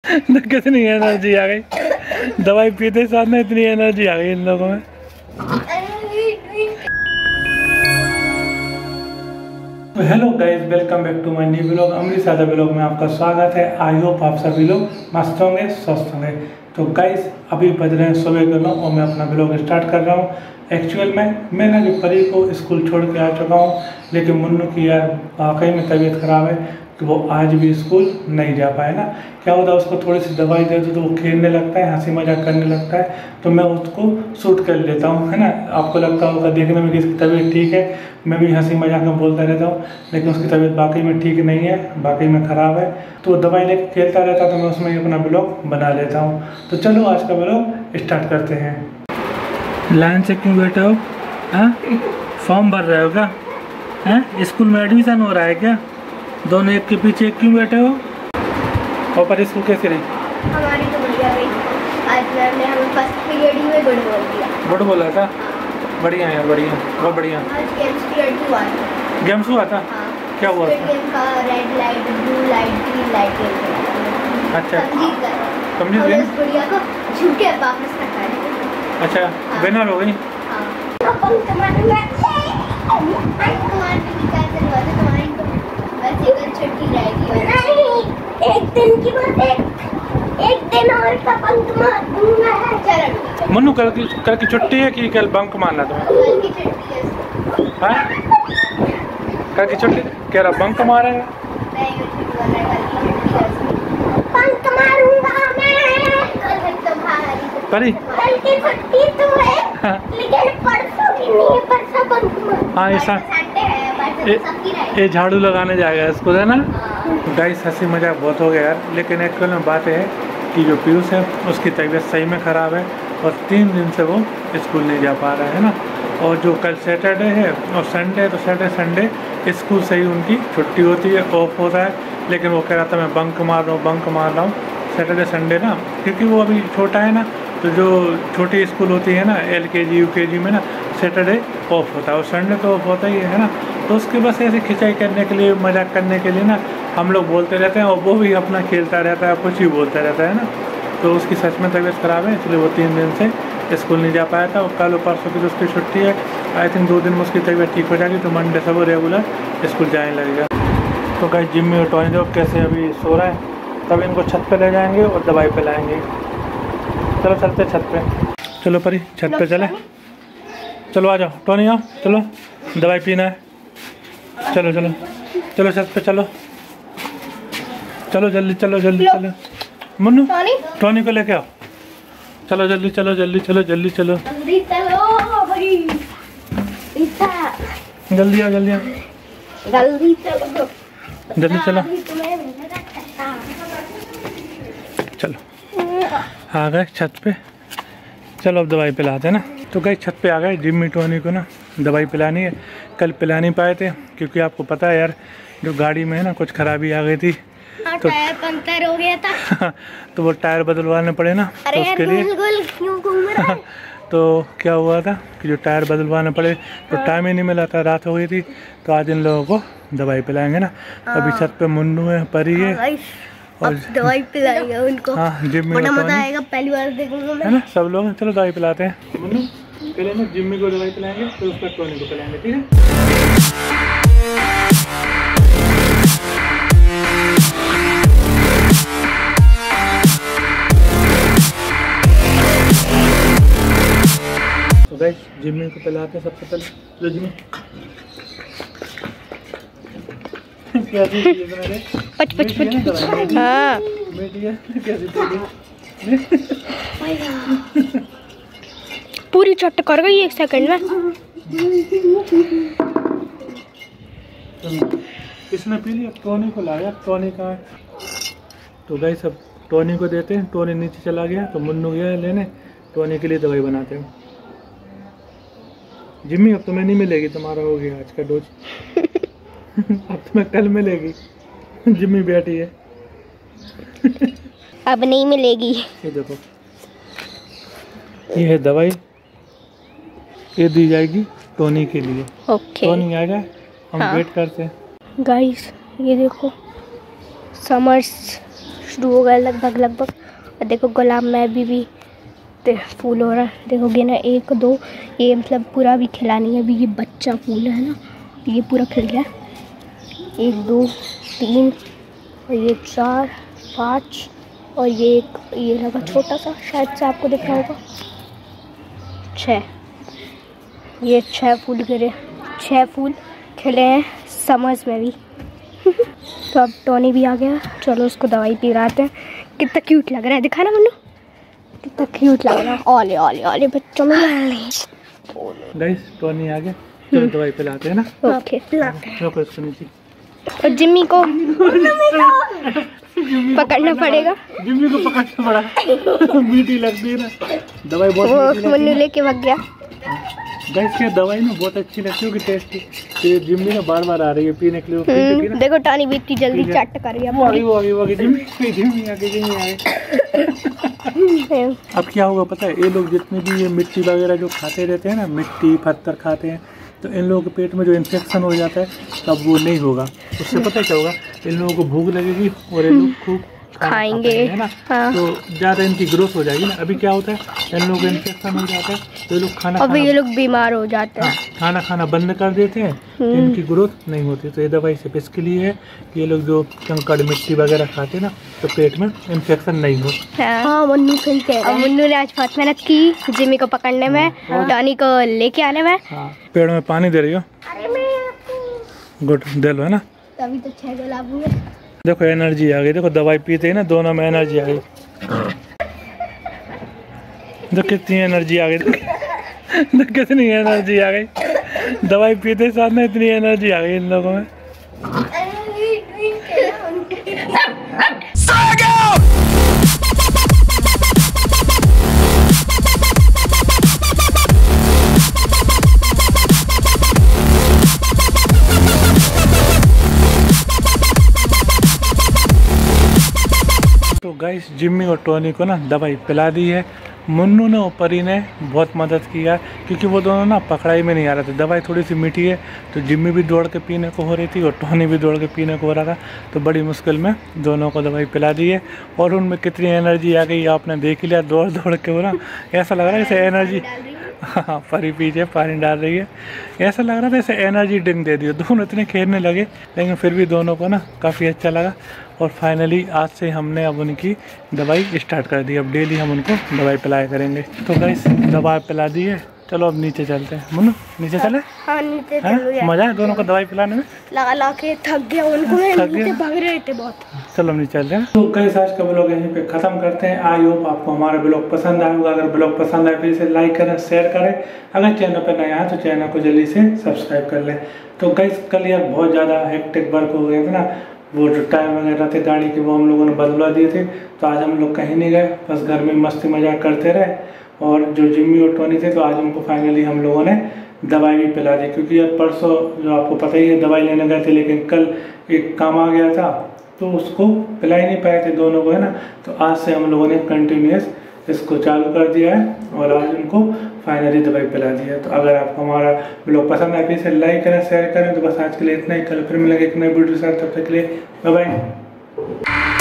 कितनी एनर्जी आ गई, दवाई पीते साथ में इतनी एनर्जी आ गई इन लोगों में। Hello guys, welcome back to my new blog. Amrit Sada blog में आपका स्वागत है। आई होप आप सभी लोग मस्त होंगे, स्वस्थ होंगे। तो गाइस अभी बज रहे हैं सुबह के 9 और मैं अपना ब्लॉग स्टार्ट कर रहा हूँ। एक्चुअल में मैं ना परी को स्कूल छोड़ के आ चुका हूँ, लेकिन मुन्नू की यार वाकई में तबीयत ख़राब है तो वो आज भी स्कूल नहीं जा पाए ना। क्या होता है, उसको थोड़ी सी दवाई दे दो तो वो खेलने लगता है, हंसी मजाक करने लगता है, तो मैं उसको शूट कर लेता हूँ, है ना। आपको लगता होगा देखने में कि इसकी तबीयत ठीक है, मैं भी हंसी मजाक में बोलता रहता हूँ, लेकिन उसकी तबीयत बाकी में ठीक नहीं है, बाकी में ख़राब है। तो वो दवाई लेकर खेलता रहता तो मैं उसमें ही अपना ब्लॉग बना लेता हूँ। तो चलो आज का ब्लॉग स्टार्ट करते हैं। लाइन से क्यों बैठे हो? हाँ, फॉर्म भर रहे हो क्या? हैं, स्कूल में एडमिशन हो रहा है क्या? दोनों एक के पीछे क्यों बैठे हो? और पर स्कूल कैसी रही? हमारी तो बढ़िया गई। आज मैम ने हमें फर्स्ट पीरियड ही में गुड बोल दिया। गुड बोला था? बढ़िया यार, बढ़िया, बहुत बढ़िया। आज गेम्स पीरियड हुआ था। गेम्स हुआ था? हाँ। क्या हुआ था? गेम का red light, blue light, green light game. अच्छा, समझी गए। उस बढ़िया को झूठे वापस रखा है। अच्छा, विनर हो गई? छुट्टी रहेगी। एक दिन की बात, एक दिन और का बंक मार दूंगा। चलो मन्नू, कल की छुट्टी है कि कल बंक मारना तुम्हें? कल की छुट्टी है। कल की छुट्टी कह रहा बंक मारेगा? बंक मारूंगा मैं। कल की छुट्टी तो है, लेकिन परसों की नहीं, परसों बंक मार। हाँ, ऐसा ये झाड़ू लगाने जाएगा स्कूल, है ना। गाइस हंसी मजाक बहुत हो गया यार, लेकिन एक्चुअल में बात है कि जो पीयूष है उसकी तबीयत सही में ख़राब है और 3 दिन से वो स्कूल नहीं जा पा रहा है ना। और जो कल सैटरडे है और संडे है, तो सैटरडे संडे स्कूल से ही उनकी छुट्टी होती है, ऑफ होता है, लेकिन वो कह रहा था मैं बंक मार रहा हूँ सैटरडे संडे ना, क्योंकि वो अभी छोटा है ना। तो जो छोटी स्कूल होती है ना LKG UKG में ना, सैटरडे ऑफ होता है और संडे तो ऑफ होता ही है ना। तो उसके बस ऐसे खिंचाई करने के लिए, मजाक करने के लिए ना हम लोग बोलते रहते हैं और वो भी अपना खेलता रहता है, कुछ ही बोलता रहता है ना। तो उसकी सच में तबीयत ख़राब है, इसलिए वो 3 दिन से स्कूल नहीं जा पाया था। और कल परसों की तो उसकी छुट्टी है। आई थिंक 2 दिन में उसकी तबीयत ठीक हो जाएगी तो मंडे से वो रेगुलर स्कूल जाने लगेगा। तो गाइस जिम्मी और टॉनी लोग कैसे अभी सो रहे हैं, तब इनको छत पे ले जाएंगे और दवाई पिलाएंगे। चलो चलते छत पे। चलो परी, छत पे चले। चलो आ जाओ टॉनी, आओ, चलो दवाई पीना है। चलो चलो चलो छत पे चलो, चलो जल्दी, चलो जल्दी चलो। मुन्नू टॉनी को लेके आओ, चलो जल्दी, चलो जल्दी, चलो जल्दी, चलो जल्दी आओ, जल्दी आओ, जल्दी चलो। चलो आ गए छत पे। चलो अब दवाई पिलाते हैं ना। तो गए छत पे आ गए। जिम्मी टोनी को ना दवाई पिलानी है। कल पिला नहीं पाए थे क्योंकि आपको पता है यार, जो गाड़ी में है ना कुछ खराबी आ गई थी, तो टायर पंक्चर हो गया था। तो वो टायर बदलवाने पड़े ना, तो उसके लिए क्यों घूम रहा है? तो क्या हुआ था कि जो टायर बदलवाने पड़े तो टाइम ही नहीं मिला था, रात हो गई थी। तो आज इन लोगों को दवाई पिलाएंगे ना। अभी छत पे मुन्नू है, परी है और दवाई पिलाएंगे उनको। हाँ, जिम्मी बड़ा मजा आएगा, पहली बार देखूंगा मैं, है ना। सब लोग चलो दवाई पिलाते हैं। मुन्नू पहले ना जिम्मी को दवाई पिलाएंगे, फिर उसका टोनी को पिलाएंगे, ठीक है। तो गाइस जिम्मी को पिलाते हैं सबसे पहले। लो जिम्मी, क्या दी मैंने? पच हाँ कैसी पूरी चट कर गई 1 सेकंड में। किसने पी लिया? टोनी को लाया। टोनी कहाँ है? तो गाइस सब टोनी को देते हैं। टोनी नीचे चला गया तो मुन्नू गया लेने। टोनी के लिए दवाई बनाते हैं। जिम्मी अब तुम्हें नहीं मिलेगी, तुम्हारा हो गया आज का डोज। अब तुम्हें कल मिलेगी। जिम्मी बैठी है। अब नहीं मिलेगी। ये देखो, ये है दवाई, ये दी जाएगी टोनी के लिए। ओके, टोनी आएगा, हम हाँ। वेट करते हैं। गाइस ये देखो, समर्स शुरू हो गया लगभग। और देखो गुलाब में भी फूल हो रहा है। देखोगे ना 1 2 ये मतलब पूरा भी खिला नहीं है अभी, ये बच्चा फूल है ना, ये पूरा खिल गया। 1 2 3 और ये 4 5 और ये लगा छोटा सा, शायद से आपको दिख रहा होगा, 6। ये 6 फूल गिरे, 6 फूल खिले हैं समझ में भी। तो अब टोनी भी आ गया, चलो उसको दवाई पिलाते हैं। कितना क्यूट लग रहा है, दिखा ना मन्नू, कितना क्यूट लग रहा है। ओले ओले ओले बच्चों में गाइस टोनी आ गया, चलो दवाई पिलाते हैं ना। ओके पिलाते हैं। रखो इसको नीचे। और जिम्मी को पकड़ना पड़ेगा, जिम्मी को पकड़ना पड़ा। मीठी लगती है ना दवाई, बहुत वो मन्नू लेके भाग गया। गाइस ये दवाई ना बहुत अच्छी लगती है, टेस्टी। तो जिम्मी ना बार आ रही है पीने के लिए। देखो टोनी भी इतनी जल्दी चट कर गया। जिम्मी आगे। अब क्या होगा पता है, ये लोग जितने भी ये मिट्टी वगैरह जो खाते रहते हैं ना, मिट्टी पत्थर खाते हैं, तो इन लोगों के पेट में जो इन्फेक्शन हो जाता है तब वो नहीं होगा। उससे पता क्या होगा, इन लोगों को भूख लगेगी और ये लोग खूब खाएंगे है ना। हाँ। तो ज़्यादा इनकी ग्रोथ हो जाएगी ना। अभी क्या होता है, इन लोगों को इन्फेक्शन हो जाता है तो ये लोग खाना ये लोग बीमार हो जाते हैं। हाँ, खाना बंद कर देते हैं तो इनकी ग्रोथ नहीं होती। तो ये दवाई सिर्फ इसके लिए है कि ये लोग जो कंकड़ मिट्टी वगैरह खाते हैं ना, तो पेट में इन्फेक्शन नहीं हो। हाँ, मुन्नू ने आज बहुत मेहनत की जिम्मी को पकड़ने में, टॉनी को लेके आने में। पेड़ में पानी दे रही हो? गुड, दे लो है ना। तभी तो 6 गुलाब हुए। देखो एनर्जी आ गई, देखो दवाई पीते हैं ना दोनों में एनर्जी आ गई। देखो कितनी एनर्जी आ गई, देखो कितनी एनर्जी आ गई। दवाई पीते साथ में इतनी एनर्जी आ गई इन लोगों में। तो गाइस जिम्मी और टोनी को ना दवाई पिला दी है। मुन्नू ने और परी ने बहुत मदद किया, क्योंकि वो दोनों ना पकड़ाई में नहीं आ रहे थे। दवाई थोड़ी सी मीठी है तो जिम्मी भी दौड़ के पीने को हो रही थी और टोनी भी दौड़ के पीने को हो रहा था। तो बड़ी मुश्किल में दोनों को दवाई पिला दी है और उनमें कितनी एनर्जी आ गई आपने देख ही लिया। दौड़ दौड़ के वो ना ऐसा लग रहा है जैसे एनर्जी, हाँ परी पीछे पानी डाल रही है, ऐसा लग रहा था जैसे एनर्जी ड्रिंक दे दी। दोनों इतने खेलने लगे, लेकिन फिर भी दोनों को ना काफ़ी अच्छा लगा। और फाइनली आज से हमने अब उनकी दवाई स्टार्ट कर दी। अब डेली हम उनको दवाई पिलाया करेंगे। तो गाइस दवाई पिला दी है, चलो अब नीचे चलते हैं। मुन्नू नीचे चले? हाँ नीचे चलो। मजा है दोनों को दवाई पिलाने में? लगा के थक गया उनको, नीचे भाग रहे थे बहुत। चलो हम नीचे चलते हैं। तो गाइस आज का ब्लॉग यहीं पे खत्म करते हैं। आई होप आपको हमारा ब्लॉग पसंद आया होगा। अगर ब्लॉग पसंद आए तो इसे लाइक करें, शेयर करें। अगर चैनल पर नया है तो चैनल को जल्दी से सब्सक्राइब कर लें। तो गाइस कल यार बहुत ज़्यादा हेक्टिक वर्क हो गया था ना, वो जो टायर वगैरह थे गाड़ी के वो हम लोगों ने बदलवा दिए थे। तो आज हम लोग कहीं नहीं गए, बस घर में मस्ती मजाक करते रहे। और जो जिम्मी और टोनी थे तो आज उनको फाइनली हम लोगों ने दवाई भी पिला दी, क्योंकि यार परसों जो आपको पता ही है दवाई लेने गए थे, लेकिन कल एक काम आ गया था तो उसको पिला ही नहीं पाए थे दोनों को, है ना। तो आज से हम लोगों ने कंटिन्यूस इसको चालू कर दिया है और आज उनको फाइनली दवाई पिला दी है। तो अगर आपको हमारा ब्लॉग पसंद आए तो इसे लाइक करें, शेयर करें। तो बस आज के लिए इतना ही, कल फिर मिलेंगे एक नई वीडियो के साथ। तब तक के लिए बाय बाय।